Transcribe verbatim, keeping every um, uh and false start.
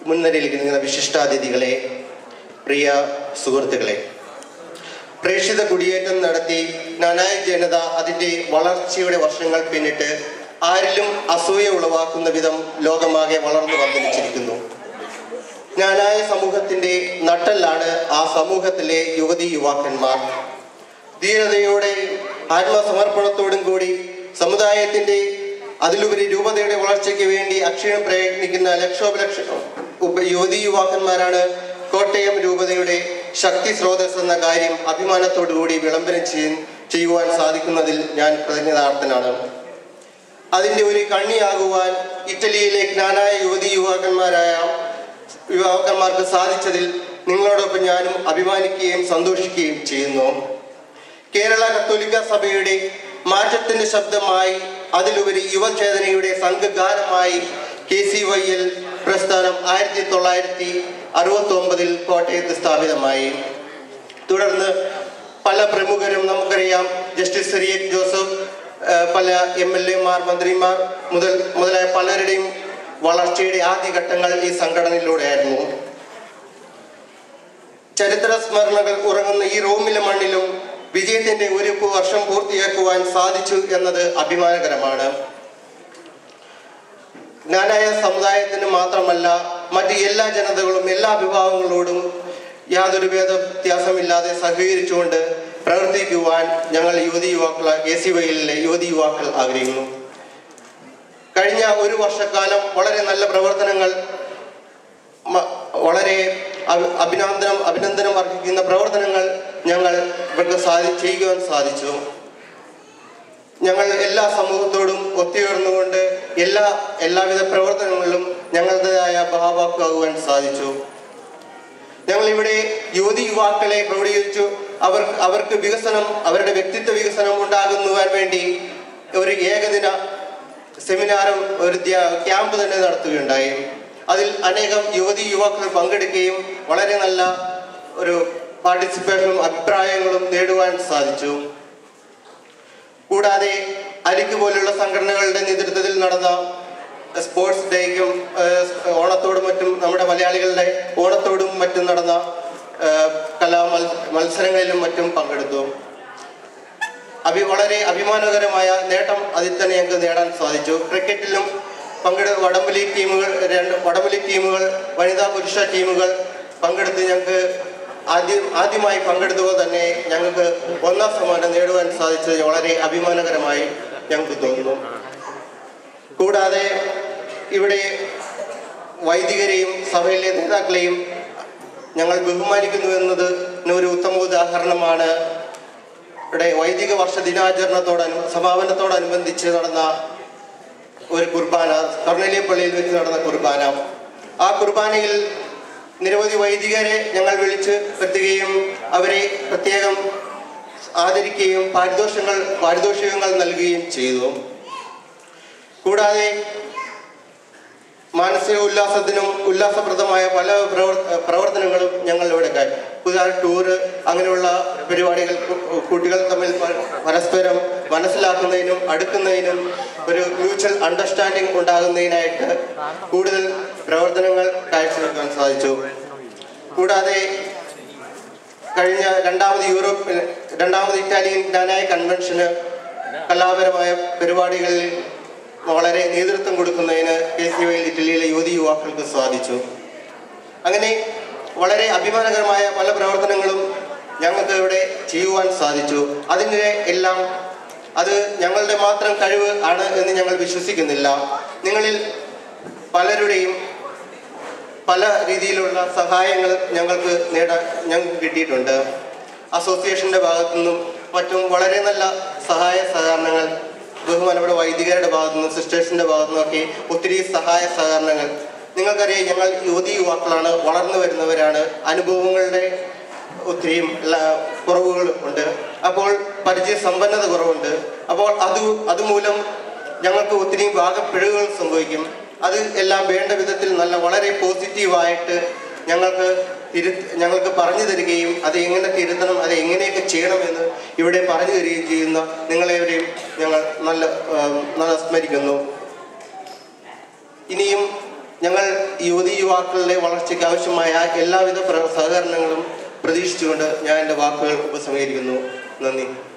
മുൻനിരയിലിരിക്കുന്ന വിശിഷ്ടാതിഥികളെ, പ്രിയ സുഹൃത്തുക്കളെ, പ്രേക്ഷിത കുടിയേറ്റം നടത്തി നാനായ ജനത അതിൻ്റെ വളർച്ചയുടെ വർഷങ്ങൾ പിന്നിട്ട് ആരിലും അസൂയ ഉളവാക്കുന്ന വിധം ലോകമാകെ വളർന്നു വന്നിരിച്ചിരിക്കുന്നു. നാനായ സമൂഹത്തിൻ്റെ നട്ടെല്ലാണ് ആ സമൂഹത്തിലെ യുവതി യുവാക്കന്മാർ. ധീരതയോടെ ആത്മസമർപ്പണത്തോടും കൂടി സമുദായത്തിൻ്റെ അതിലുപരി രൂപതയുടെ വളർച്ചയ്ക്ക് വേണ്ടി അക്ഷയം പ്രയത്നിക്കുന്ന ലക്ഷോപലക്ഷം യുവതി യുവാക്കന്മാരാണ് കോട്ടയം രൂപതയുടെ ശക്തി സ്രോതസ് എന്ന കാര്യം അഭിമാനത്തോടുകൂടി വിളംബരം ചെയ്യുവാൻ സാധിക്കുന്നതിൽ ഞാൻ കൃതജ്ഞതാർത്ഥനാണ്. അതിൻ്റെ ഒരു കണ്ണിയാകുവാൻ ഇറ്റലിയിലെ ജ്ഞാനായ യുവതി യുവാക്കന്മാരായ യുവാക്കന്മാർക്ക് സാധിച്ചതിൽ നിങ്ങളോടൊപ്പം ഞാനും അഭിമാനിക്കുകയും സന്തോഷിക്കുകയും ചെയ്യുന്നു. കേരള കത്തോലിക്ക സഭയുടെ മാറ്റത്തിൻ്റെ ശബ്ദമായി അതിലുപരി യുവചേതനയുടെ സംഘഗാനമായി കെ സി വൈ എൽ പ്രസ്ഥാനം ആയിരത്തി തൊള്ളായിരത്തി അറുപത്തി ഒമ്പതിൽ കോട്ടയത്ത് സ്ഥാപിതമായി. തുടർന്ന് പല പ്രമുഖരും, നമുക്കറിയാം, ജസ്റ്റിസ് സിറിയക് ജോസഫ്, പല എം എൽ എമാർ, മന്ത്രിമാർ മുതൽ മുതലായ പലരുടെയും വളർച്ചയുടെ ആദ്യഘട്ടങ്ങൾ ഈ സംഘടനയിലൂടെയായിരുന്നു. ചരിത്ര സ്മരണകൾ ഉറങ്ങുന്ന ഈ റോമിലെ മണ്ണിലും വിജയത്തിന്റെ ഒരു വർഷം പൂർത്തിയാക്കുവാൻ സാധിച്ചു എന്നത് അഭിമാനകരമാണ്. ജ്ഞാനായ സമുദായത്തിന് മാത്രമല്ല, മറ്റ് എല്ലാ ജനതകളും എല്ലാ വിഭാഗങ്ങളോടും യാതൊരു ഭേദ വ്യത്യാസമില്ലാതെ സഹകരിച്ചുകൊണ്ട് പ്രവർത്തിക്കുവാൻ ഞങ്ങൾ യുവതി യുവാക്കൾ എ സി വൈയിലെ യുവതി യുവാക്കൾ ആഗ്രഹിക്കുന്നു. കഴിഞ്ഞ ഒരു വർഷക്കാലം വളരെ നല്ല പ്രവർത്തനങ്ങൾ, വളരെ അഭിനന്ദനം അഭിനന്ദനം അർഹിക്കുന്ന പ്രവർത്തനങ്ങൾ ഞങ്ങൾ ഇവർക്ക് സാധി ചെയ്യുവാൻ സാധിച്ചു. ഞങ്ങൾ എല്ലാ സമൂഹത്തോടും ഒത്തുചേർന്നുകൊണ്ട് എല്ലാ എല്ലാവിധ പ്രവർത്തനങ്ങളിലും ഞങ്ങളുടേതായ ഭാഗമാക്കുവാൻ സാധിച്ചു. ഞങ്ങളിവിടെ യുവതി യുവാക്കളെ ക്രോഡീകരിച്ചു. അവർ അവർക്ക് വികസനം, അവരുടെ വ്യക്തിത്വ വികസനം ഉണ്ടാകുന്നതിന് വേണ്ടി ഒരു ഏകദിന സെമിനാറും ഒരു ക്യാമ്പ് തന്നെ നടത്തുകയുണ്ടായി. അതിൽ അനേകം യുവതി യുവാക്കൾ പങ്കെടുക്കുകയും വളരെ നല്ല ഒരു പാർട്ടിസിപ്പേഷനും അഭിപ്രായങ്ങളും നേടുവാൻ സാധിച്ചു. കൂടാതെ അരിക്ക് പോലുള്ള സംഘടനകളുടെ നേതൃത്വത്തിൽ നടന്ന സ്പോർട്സ് ഡേക്കും ഓണത്തോടും മറ്റും, നമ്മുടെ മലയാളികളുടെ ഓണത്തോടും മറ്റും നടന്ന കലാ മത്സരങ്ങളിലും മറ്റും പങ്കെടുത്തു. അഭി വളരെ അഭിമാനകരമായ നേട്ടം അതിൽ തന്നെ ഞങ്ങൾക്ക് നേടാൻ സാധിച്ചു. ക്രിക്കറ്റിലും പങ്കെടു വടംവലി ടീമുകൾ രണ്ട് വടംവലി ടീമുകൾ വനിതാ പുരുഷ ടീമുകൾ പങ്കെടുത്ത് ഞങ്ങൾക്ക് ആദ്യം ആദ്യമായി പങ്കെടുത്തപ്പോൾ തന്നെ ഞങ്ങൾക്ക് ഒന്നാം സമ്മാനം നേടുവാൻ സാധിച്ചത് വളരെ അഭിമാനകരമായി ഞങ്ങൾക്ക് തോന്നുന്നു. കൂടാതെ ഇവിടെ വൈദികരെയും സഭയിലെ നേതാക്കളെയും ഞങ്ങൾ ബഹുമാനിക്കുന്നു എന്നത് ഒരു ഉത്തമ ഉദാഹരണമാണ്. ഇവിടെ വൈദിക വർഷ ദിനാചരണത്തോടനു സമാപനത്തോടനുബന്ധിച്ച് നടന്ന ഒരു കുർബാന, കർണേലിയ പള്ളിയിൽ വെച്ച് നടന്ന കുർബാന. ആ കുർബാനയിൽ നിരവധി വൈദികരെ ഞങ്ങൾ വിളിച്ച് വരുത്തുകയും അവരെ പ്രത്യേകം ആദരിക്കുകയും പാരിതോഷങ്ങൾ പാരിതോഷികങ്ങൾ നൽകുകയും ചെയ്തു. കൂടാതെ മാനസിക ഉല്ലാസത്തിനും ഉല്ലാസപ്രദമായ പല പ്രവർത്തനങ്ങളും ഞങ്ങൾ ഇവിടെ കാര്യം. പുതിയ ടൂറ്, അങ്ങനെയുള്ള പരിപാടികൾ കുട്ടികൾ തമ്മിൽ പരസ്പരം മനസ്സിലാക്കുന്നതിനും അടുക്കുന്നതിനും ഒരു മ്യൂച്വൽ അണ്ടർസ്റ്റാൻഡിങ് ഉണ്ടാകുന്നതിനായിട്ട് കൂടുതൽ പ്രവർത്തനങ്ങൾ കാഴ്ചവെക്കാൻ സാധിച്ചു. കൂടാതെ കഴിഞ്ഞ രണ്ടാമത് യൂറോപ്പ് രണ്ടാമത് ഇറ്റാലിയൻ ജ്ഞാനായ കൺവെൻഷന് കലാപരമായ പരിപാടികളിൽ വളരെ നേതൃത്വം കൊടുക്കുന്നതിന് കcyl ഇറ്റലിയിലെ യുവതി യുവാക്കൾക്ക് സാധിച്ചു. അങ്ങനെ വളരെ അഭിമാനകരമായ പല പ്രവർത്തനങ്ങളും ഞങ്ങൾക്ക് ഇവിടെ ചെയ്യുവാൻ സാധിച്ചു. അതിൻ്റെ എല്ലാം അത് ഞങ്ങളുടെ മാത്രം കഴിവ് ആണ് എന്ന് ഞങ്ങൾ വിശ്വസിക്കുന്നില്ല. നിങ്ങളിൽ പലരുടെയും പല രീതിയിലുള്ള സഹായങ്ങൾ ഞങ്ങൾക്ക് നേടാൻ ഞങ്ങൾക്ക് കിട്ടിയിട്ടുണ്ട്. അസോസിയേഷൻ്റെ ഭാഗത്തു നിന്നും മറ്റും വളരെ നല്ല സഹായ സഹകരണങ്ങൾ, ബഹുമാനപ്പെട്ട വൈദികരുടെ ഭാഗത്തു നിന്നും സിസ്റ്റേഴ്സിൻ്റെ ഭാഗത്തു നിന്നൊക്കെ ഒത്തിരി സഹായ സഹകരണങ്ങൾ. നിങ്ങൾക്കറിയാം, ഞങ്ങൾ യുവതി യുവാക്കളാണ്, വളർന്നു വരുന്നവരാണ്, അനുഭവങ്ങളുടെ ഒത്തിരിയും കുറവുകൾ ഉണ്ട്. അപ്പോൾ പരിചയ സമ്പന്നത കുറവുണ്ട്. അപ്പോൾ അത് അതുമൂലം ഞങ്ങൾക്ക് ഒത്തിരി ഭാഗപ്പിഴവുകൾ സംഭവിക്കും. അത് എല്ലാം വേണ്ട വിധത്തിൽ നല്ല വളരെ പോസിറ്റീവായിട്ട് ഞങ്ങൾക്ക് തിരു ഞങ്ങൾക്ക് പറഞ്ഞു തരികയും അത് എങ്ങനെ തിരുത്തണം, അത് എങ്ങനെയൊക്കെ ചെയ്യണമെന്ന് ഇവിടെ പറഞ്ഞു തരികയും ചെയ്യുന്ന നിങ്ങളെവരെയും ഞങ്ങൾ നല്ല നല്ല സ്മരിക്കുന്നു. ഇനിയും ഞങ്ങൾ യുവതി യുവാക്കളുടെ വളർച്ചയ്ക്ക് ആവശ്യമായ എല്ലാവിധ സഹകരണങ്ങളും പ്രതീക്ഷിച്ചുകൊണ്ട് ഞാൻ എൻ്റെ വാക്കുകൾ ഉപസംഹരിക്കുന്നു. നന്ദി.